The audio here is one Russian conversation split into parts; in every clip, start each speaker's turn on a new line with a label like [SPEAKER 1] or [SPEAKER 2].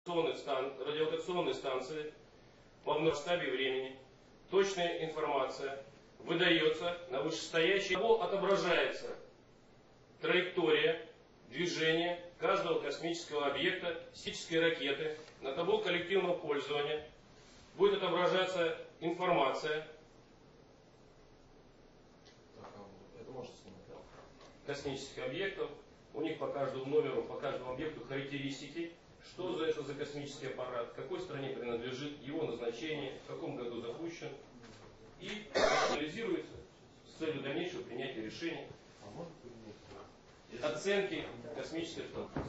[SPEAKER 1] радиолокационной станции в масштабе времени точная информация выдается на вышестоящий, отображается траектория движения каждого космического объекта, космической ракеты, на табло коллективного пользования будет отображаться информация космических объектов, у них по каждому номеру, по каждому объекту характеристики, что за это за космический аппарат, какой стране принадлежит, его назначение, в каком году запущен, и анализируется с целью дальнейшего принятия решений, оценки космической станции.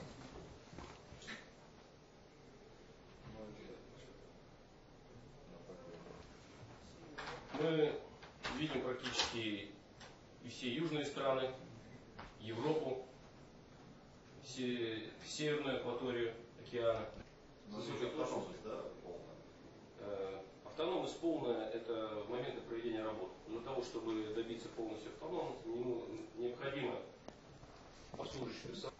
[SPEAKER 1] Мы видим практически и все южные страны, Европу, северную акваторию океана.
[SPEAKER 2] Автономность, да, полная?
[SPEAKER 1] Автономность полная – это в моменты проведения работ. Для того, чтобы добиться полностью автономности, необходимо обслуживающий персонал.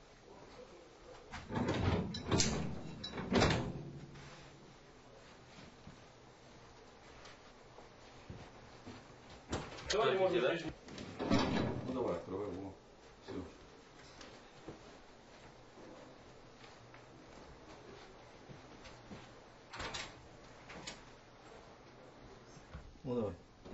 [SPEAKER 1] Давайте, может быть,
[SPEAKER 2] ну давай, открывай его. Все. Ну давай.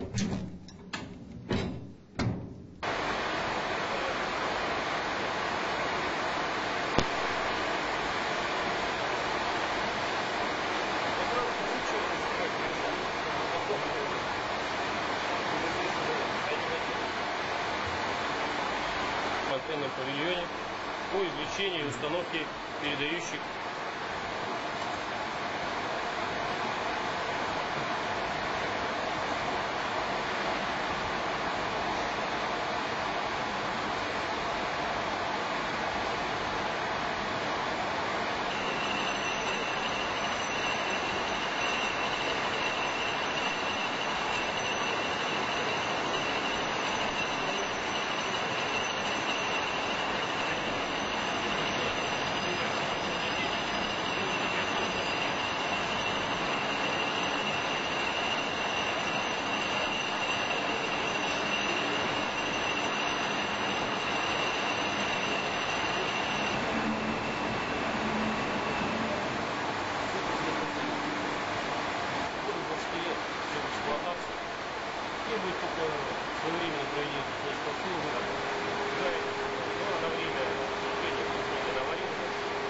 [SPEAKER 1] В антенном павильоне по извлечению и установке передающих требует только своевременно проведения на время решения аварийного.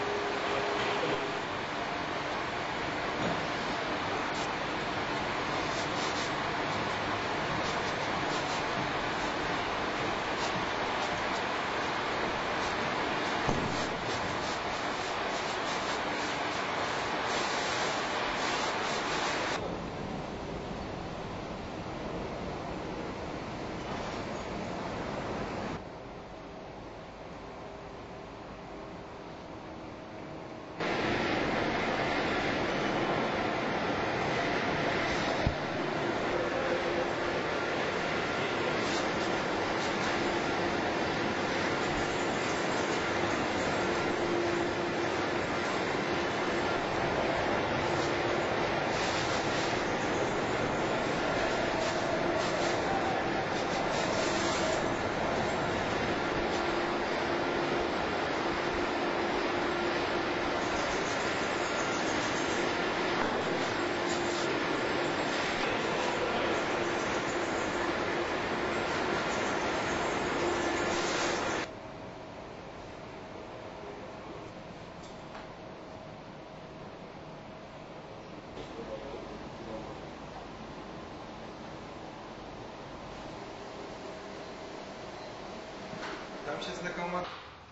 [SPEAKER 3] Там сейчас на команду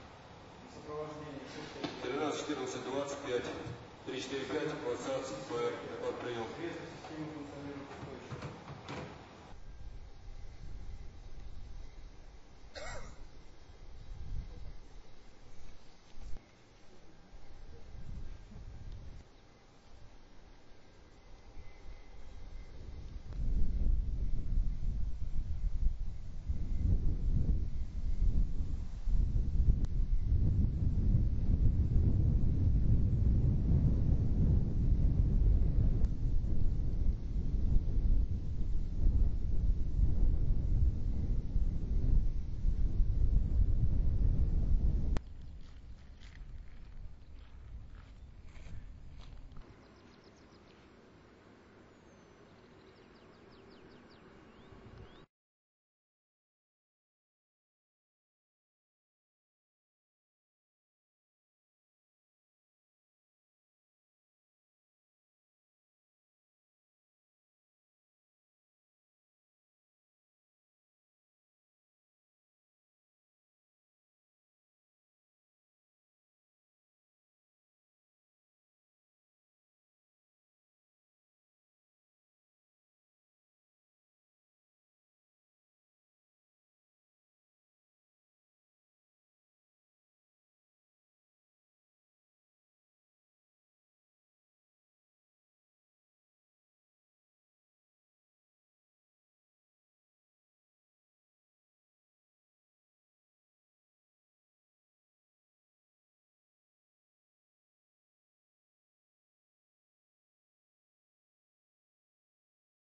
[SPEAKER 2] 13, 14, 25, 3, 4, 5, 20, ПР, принял.